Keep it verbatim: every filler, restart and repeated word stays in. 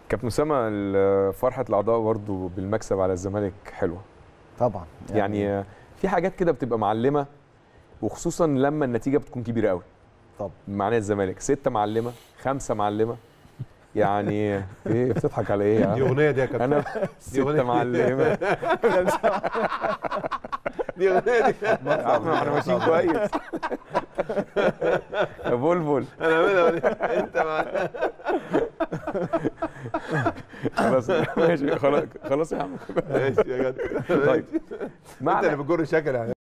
كابتن اسامه، ال- فرحه الاعضاء برضه بالمكسب على الزمالك حلوه. طبعا يعني, يعني في حاجات كده بتبقى معلمه، وخصوصا لما النتيجه بتكون كبيره قوي. طبعا معناها الزمالك ستة معلمه، خمسة معلمه، يعني ايه بتضحك على ايه يا دي عم؟ اغنيه دي يا كابتن. انا ستة معلمه. دي اغنيه دي. يا عم احنا ماشيين كويس. يا فولفول. انا عاملها انت مع... خلاص ماشي، خلاص خلاص يا عم. ماشي يا جدع. طيب انت اللي بتجر شكل يعني.